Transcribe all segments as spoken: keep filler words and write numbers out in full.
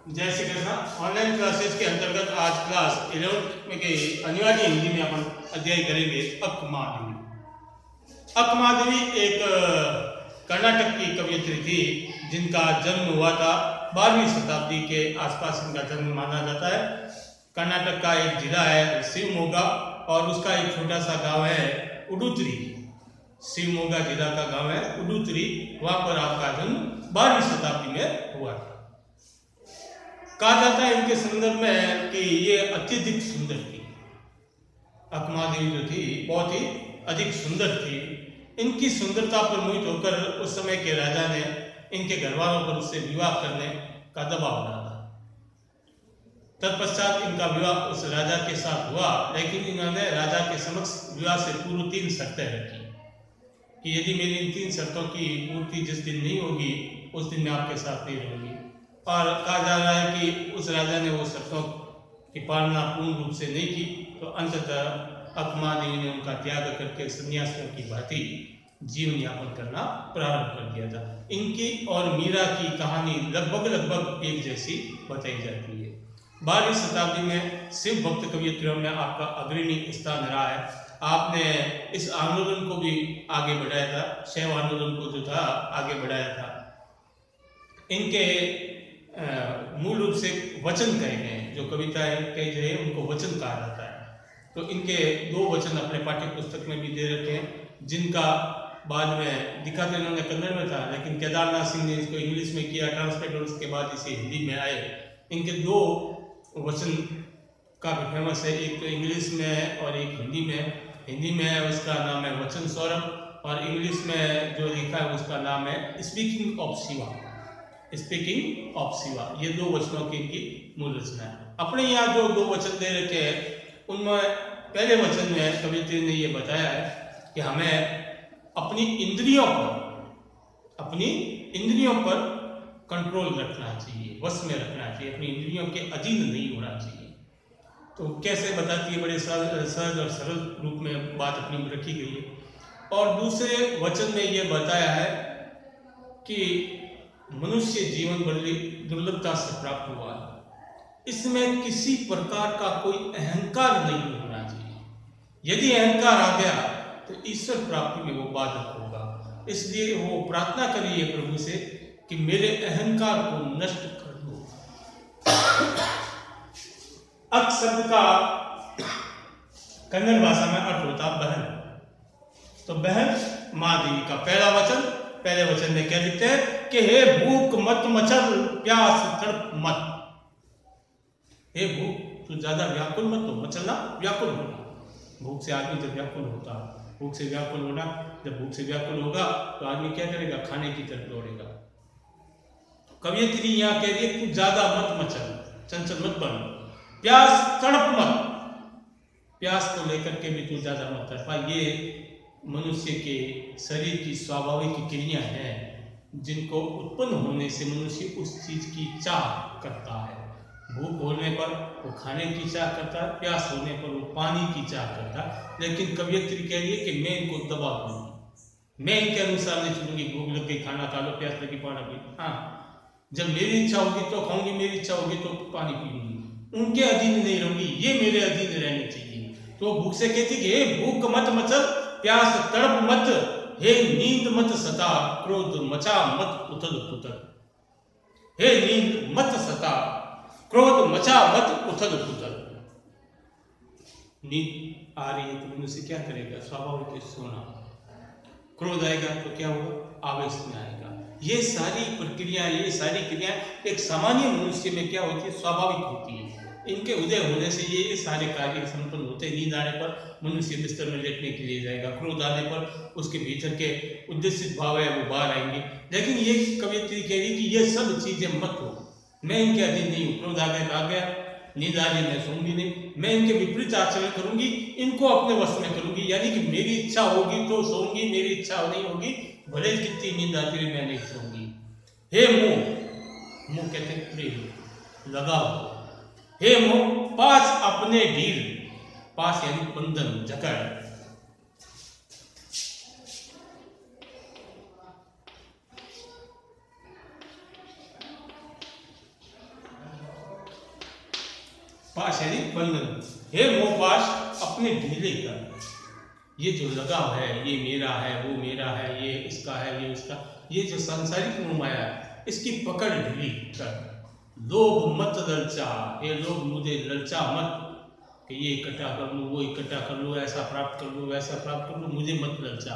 जय Shri Krishna. Online classes के अंतर्गत आज क्लास इलेवंथ में के अनिवार्य हिंदी में अपन अध्ययन करेंगे अक्कमादेवी। अक्कमादेवी एक कर्नाटक की कवयित्री थी जिनका जन्म हुआ था बारहवीं शताब्दी के आसपास। इनका जन्म माना जाता है। कर्नाटक का एक जिला है शिवमोगा और उसका एक छोटा सा गांव है उडुतरी। शिवमोगा जिला का गांव है उडुतरी, वहां पर आपका जन्म बारहवीं शताब्दी में हुआ था। कहा जाता है इनके संदर्भ में कि ये अत्यधिक सुंदर थी। अक्कमादेवी जो थी बहुत ही अधिक सुंदर थी। इनकी सुंदरता पर मोहित होकर उस समय के राजा ने इनके घर वालों पर उससे विवाह करने का दबाव डाला। तत्पश्चात इनका विवाह उस राजा के साथ हुआ, लेकिन इन्होंने राजा के समक्ष विवाह से पूर्व तीन शर्तें रखी कि यदि मेरी इन तीन शर्तों की पूर्ति जिस दिन नहीं होगी उस दिन मैं आपके साथ नहीं रहूंगी। और कहा जा रहा है कि उस राजा ने वो शर्तों की पालना पूर्ण रूप से नहीं की, तो अंततः अक्कमादेवी ने उनका त्याग करके सन्यासियों की भांति जीवन यापन करना प्रारंभ कर दिया था। इनकी और मीरा की कहानी लगभग लगभग एक जैसी बताई जाती है। बारहवीं शताब्दी में शिव भक्त कवियत्रियों में आपका अग्रणी स्थान रहा है। आपने इस आंदोलन को भी आगे बढ़ाया था, शैव आंदोलन को जो था आगे बढ़ाया था। इनके मूल रूप से वचन कहे गए हैं, जो कविताएं कही गई उनको वचन कहा जाता है। तो इनके दो वचन अपने पाठ्य पुस्तक में भी दे रखे हैं, जिनका बाद में दिखा तो इन्होंने कन्नड़ में था, लेकिन केदारनाथ सिंह ने इसको इंग्लिश में किया ट्रांसलेट और उसके बाद इसे हिंदी में आए। इनके दो वचन काफ़ी फेमस है, एक तो इंग्लिश में और एक हिंदी में। हिंदी में उसका नाम है वचन सौरभ और इंग्लिश में जो लिखा है उसका नाम है speaking of Shiva. Speaking of Shiva, ये दो वचनों की इनकी मूल रचना है। अपने यहाँ जो दो वचन दे रखे हैं उनमें पहले वचन में कवियत्री ने ये बताया है कि हमें अपनी इंद्रियों पर अपनी इंद्रियों पर कंट्रोल रखना चाहिए, वश में रखना चाहिए, अपनी इंद्रियों के अधीन नहीं होना चाहिए। तो कैसे बताती है, बड़े सहज और सरल रूप में बात अपनी रखी गई है। और दूसरे वचन में ये बताया है कि मनुष्य जीवन बड़ी दुर्लभता से प्राप्त हुआ है, इसमें किसी प्रकार का कोई अहंकार नहीं होना चाहिए। यदि अहंकार आ गया तो ईश्वर प्राप्ति में वो बाधक होगा। इसलिए वो प्रार्थना करिए प्रभु से कि मेरे अहंकार को नष्ट कर दो। अक शब्द का कन्नड़ भाषा में अर्थ होता बहन। तो बहन माँ देवी का पहला वचन, पहले वचन में क्या लिखते हैं कि हे भूख मत मचल प्यास तड़प मत। हे भूख तू ज्यादा व्याकुल मत हो, मचलना व्याकुल होना। भूख से आदमी जब व्याकुल होता, भूख से व्याकुल होना, जब भूख से व्याकुल होगा तो आदमी क्या करेगा, खाने की तरफ दौड़ेगा। कवियत्री यहाँ कह रही है तू ज्यादा मत मचल, चंचल मत बन, प्यास तड़प मत, प्यास को लेकर के भी तू ज्यादा मत तड़पा। ये मनुष्य के शरीर की स्वाभाविक क्रिया है जिनको उत्पन्न होने से मनुष्य उस चीज की चाह करता है। भूख होने पर वो खाने की चाह करता है, प्यास होने पर वो पानी की चाह करता है। लेकिन कवियत्री कह रही है कि मैं इनको दबा दूंगी, मैं इनके अनुसार नहीं चलूंगी। भूख लग गई खाना खा लो, प्यास लगी पानी पी, हाँ जब मेरी इच्छा होगी तो खाऊंगी, मेरी इच्छा होगी तो पानी पीऊंगी, उनके अधीन नहीं रहूंगी, ये मेरे अधीन रहने चाहिए। तो भूख से कहती कि हे भूख मत मचल, प्यास तड़प मत, हे नींद मत सता, क्रोध मचा मत उथल पुथल। हे नींद मत सता, क्रोध मचा मत उथल पुथल। नींद आ रही है तो मनुष्य क्या करेगा, स्वाभाविक है सोना। क्रोध आएगा तो क्या होगा, आवेश में आएगा। ये सारी प्रक्रिया, ये सारी क्रिया एक सामान्य मनुष्य में क्या होती है, स्वाभाविक होती है। इनके उदय होने से ये सारे कार्य संपन्न होते हैं। नींद आने पर मनुष्य बिस्तर में लेटने के लिए जाएगा, क्रोध आने पर उसके भीतर के उद्देशित भाव है वो बाहर आएंगे। लेकिन ये कवियत्री कह रही कि ये सब चीजें मत हो, मैं इनके अधीन नहीं हूँ। क्रोध आ गया तो आ गया, नींद आ रही मैं सोऊंगी नहीं, मैं इनके विपरीत आचरण करूंगी, इनको अपने वश में करूंगी। यानी कि मेरी इच्छा होगी तो सोऊंगी, मेरी इच्छा नहीं होगी भले कितनी नींद आती हुई मैं नहीं सोऊंगी। हे मोह, मोह कहते प्रेम लगाओ, हे मोह पास अपने ढील, पास यानी बंधन जकड़, पाश यानी बंधन। हे मोह पाश अपने ढीले कर, ये जो लगाव है, ये मेरा है, वो मेरा है, ये इसका है, ये उसका, ये जो सांसारिक मोह माया है, इसकी पकड़ ढीली कर। लोभ मत ललचा, ये लोग मुझे ललचा मत कि ये इकट्ठा कर लूँ, वो इकट्ठा कर लूँ, ऐसा प्राप्त कर लूँ, वैसा प्राप्त कर लूँ, मुझे मत ललचा।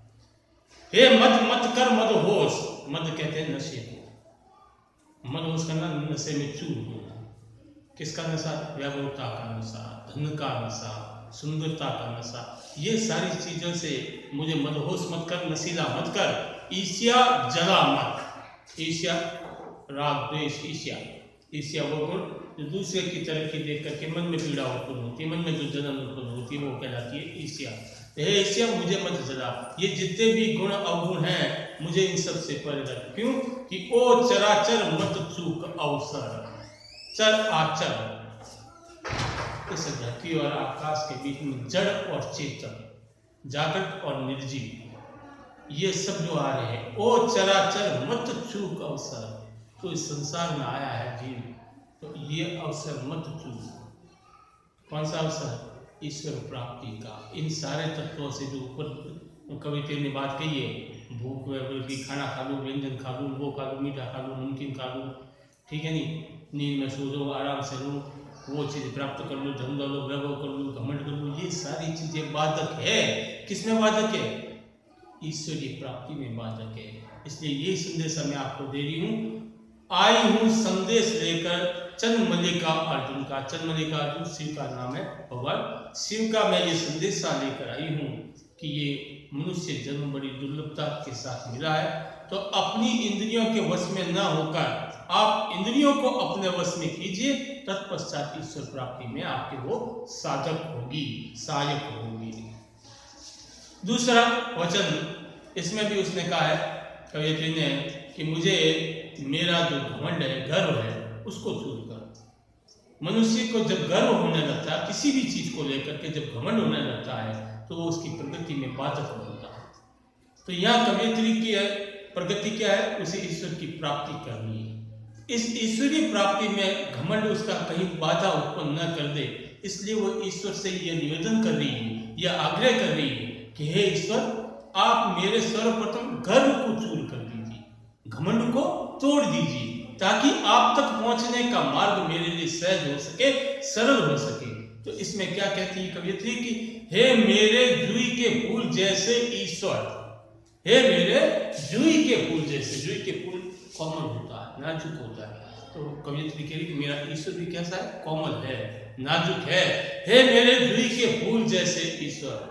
हे मद मत कर मदहोश, मद कहते हैं नशे को, मदहोश करना नशे में चूर होना। किसका नशा? व्यापकता का नशा, धन का नशा, सुंदरता का नशा, ये सारी चीजों से मुझे मदहोश मत कर, नशीला मत कर। ईर्ष्या जला मत, ईर्ष्या राग द्वेष ईर्ष्या, ईर्ष्या वो गुण जो दूसरे की तरक्की देख करके मन में पीड़ा उत्पन्न होती है, मन में जो जलन उत्पन्न होती है वो कहलाती है ईर्ष्या। हे ईर्ष्या मुझे मत जला, ये जितने भी गुण अवगुण हैं मुझे इन सब से परे रख। क्यों? कि ओ चराचर मत चूक अवसर, चर आचर, इस धरती और आकाश के बीच में जड़ और चेतन, जागृत और निर्जीव, ये सब जो आ रहे हैं, ओ चराचर मत चूक अवसर, तो इस संसार में आया है जीव, तो ये अवसर मत चूक। कौन सा अवसर? ईश्वर प्राप्ति का। इन सारे तत्वों से जो ऊपर कविता ने बात कही है, भूख भी खाना खा लूँ, व्यंजन खा लूँ, वो खा लूँ, मीठा खा लूँ, नमकीन खा लूँ, ठीक है नहीं, नींद में सो जाऊँ, आराम से लूँ, वो चीज़ प्राप्त कर लूँ, धन दौलत वैभव कर लूँ, घमंड कर लूँ, ये सारी चीज़ें बाधक है। किसमें बाधक है? ईश्वरीय प्राप्ति में बाधक है। इसलिए ये संदेश मैं आपको दे रही हूँ। आई हूँ संदेश लेकर चंद्रमल्लिका अर्जुन का, चंद्रमल्लिका अर्जुन शिव का नाम है, भगवान शिव का मैं ये संदेशा लेकर आई हूँ कि ये मनुष्य जन्म बड़ी दुर्लभता के साथ मिला है, तो अपनी इंद्रियों के वश में न होकर आप इंद्रियों को अपने वश में कीजिए, तत्पश्चात ईश्वर प्राप्ति में आपके वो साधक होगी, सहायक होगी। दूसरा वचन इसमें भी उसने कहा है कवियत्री ने कि मुझे मेरा जो घमंड है, गर्व है, उसको दूर कर। मनुष्य को जब गर्व होने लगता है, किसी भी चीज को लेकर के जब घमंड होने लगता है, तो वो उसकी प्रगति में बाधक बनता है। तो यहाँ कवियत्री की प्रगति क्या है? उसे ईश्वर की प्राप्ति करनी है। इस ईश्वरीय प्राप्ति में घमंड उसका कहीं बाधा उत्पन्न न कर दे, इसलिए वो ईश्वर से यह निवेदन कर रही है, यह आग्रह कर रही है कि हे ईश्वर, आप मेरे सर्वप्रथम गर्व को चूर कर दीजिए, घमंड को तोड़ दीजिए, ताकि आप तक पहुंचने का मार्ग मेरे लिए सहज हो सके, सरल हो सके। तो इसमें क्या कहती है कवियत्री कि हे मेरे जूई के फूल जैसे ईश्वर, हे मेरे जूई के फूल जैसे, जूई के फूल कोमल होता है, नाजुक होता है, तो कवियत्री कह रही कि मेरा ईश्वर भी कैसा है? कोमल है, नाजुक है। हे मेरे जूई के फूल जैसे ईश्वर,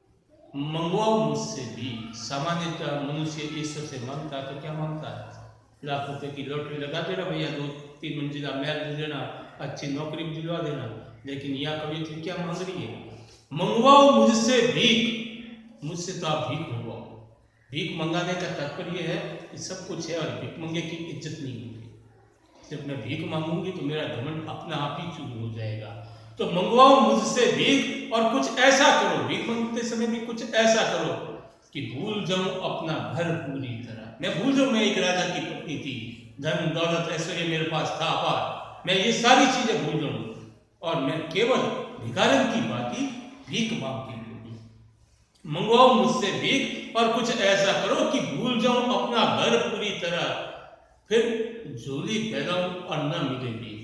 मंगवाओ मुझसे भी। सामान्यतः मनुष्य ईश्वर से मांगता है तो क्या मांगता है? लाख रुपए की लॉटरी लगा देना भैया, दो तीन मंजिला महल दे देना, अच्छी नौकरी भी दिलवा देना। लेकिन यह कवियत्री क्या मांग रही है? मंगवाओ मुझसे भीख, मुझसे तो आप भीख मंगवाओ। भीख मंगाने का तात्पर्य है कि सब कुछ है और भीख मंगे की इज्जत नहीं होगी। जब मैं भीख मांगूंगी तो मेरा घमंड अपना आप ही चूर हो जाएगा। तो मंगवाओ मुझसे भीख और कुछ ऐसा करो, भीख मांगते समय भी कुछ ऐसा करो कि भूल जाऊं अपना घर पूरी तरह। मैं भूल जाऊं मैं एक राजा की पत्नी थी, धन दौलत ऐश्वर्य मेरे पास था अपार, मैं ये सारी चीजें भूल जाऊं और मैं केवल भिखारन की बाती भीख मांगती हूँ। मंगवाओ मुझसे भीख और कुछ ऐसा करो कि भूल जाऊं अपना घर पूरी तरह, फिर झोली फैलाऊं और न मिले भीख।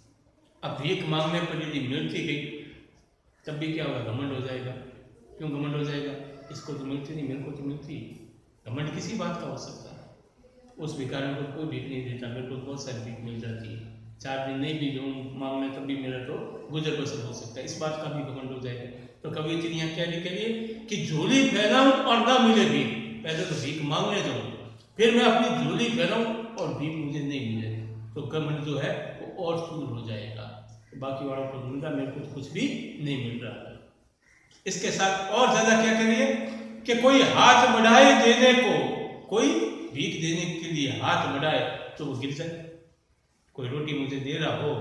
अब भीख मांगने पर यदि मिलती गई तब भी क्या होगा? घमंड हो जाएगा। क्यों घमंड हो जाएगा? इसको तो मिलती नहीं, मेरे को तो मिलती। घमंड किसी बात का हो सकता है। उस भिखारी को कोई भीख नहीं देता, मेरे को बहुत सारी भीख मिल जाती है, चार दिन नहीं भी जाऊँ मांगने तब भी मेरा तो गुजर बसर हो सकता है, इस बात का भी घमंड हो जाएगा। तो कवियत्री यहाँ क्या लिख रही है कि झोली फैलाऊं और ना मिले भीख। पहले तो भीख मांगने जाऊँ, फिर मैं अपनी झोली फैलाऊं और भीख मुझे नहीं मिले, तो घमंड जो है वो और चूर हो जाएगा। बाकी वालों को मिल रहा, मेरे को कुछ भी नहीं मिल रहा। इसके साथ और ज्यादा क्या करिए कि कोई हाथ बढ़ाए देने को, कोई भीख देने के लिए हाथ बढ़ाए तो वो गिर जाए। कोई रोटी मुझे दे रहा हो,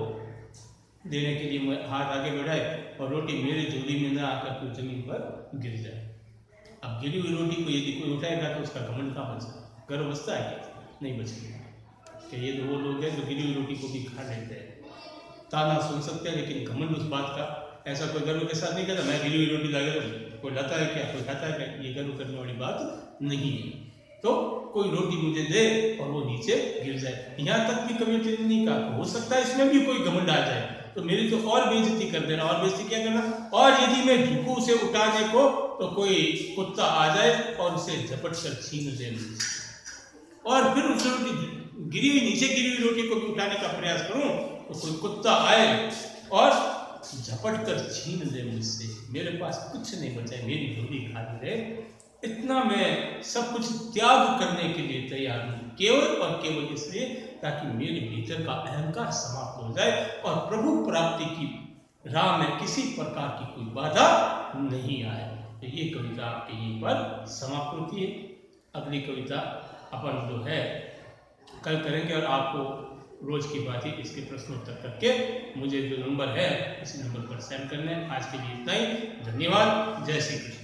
देने के लिए हाथ आगे बढ़ाए और रोटी मेरे झोली में ना आकर कोई जमीन पर गिर जाए। अब गिरी हुई रोटी को यदि कोई उठाएगा तो उसका घमंड कहाँ बचा? गर्व बचता है क्या? नहीं बचेगा। कि ये तो वो लोग हैं जो गिरी हुई रोटी को भी खा लेते हैं। ताना सुन सकते हैं, लेकिन घमंड उस बात का, ऐसा कोई गर्व के साथ नहीं कहता मैं गिरी हुई रोटी ला गया, कोई लाता है क्या, कोई खाता है क्या, ये गर्व करने वाली बात नहीं है। तो कोई रोटी मुझे दे और वो नीचे गिर जाए, यहाँ तक भी कभी नहीं कहा। हो सकता है इसमें भी कोई घमंड आ जाए तो मेरी तो और बेइज्जती कर देना, और बेइज्जती क्या करना, और यदि मैं झुकूं उसे उठाने को तो कोई कुत्ता आ जाए और उसे झपट कर छीन दे, और फिर उस रोटी गिरी हुई नीचे गिरी हुई रोटी को भी उठाने का प्रयास करूं तो कोई कुत्ता आए और झपट कर छीन दे मुझसे, मेरे पास कुछ नहीं बचा है, मेरी झोली खाली रहे, इतना मैं सब कुछ त्याग करने के लिए तैयार हूं, केवल और केवल इसलिए ताकि मेरे भीतर का अहंकार समाप्त हो जाए और प्रभु प्राप्ति की राह में किसी प्रकार की कोई बाधा नहीं आए। तो ये कविता आपके यहीं पर समाप्त होती है। अगली कविता अपन जो है कल करेंगे, और आपको रोज की बात ही इसके प्रश्नोत्तर करके मुझे जो नंबर है उसी नंबर पर सेंड करना है। आज के लिए इतना ही, धन्यवाद, जय श्री कृष्ण।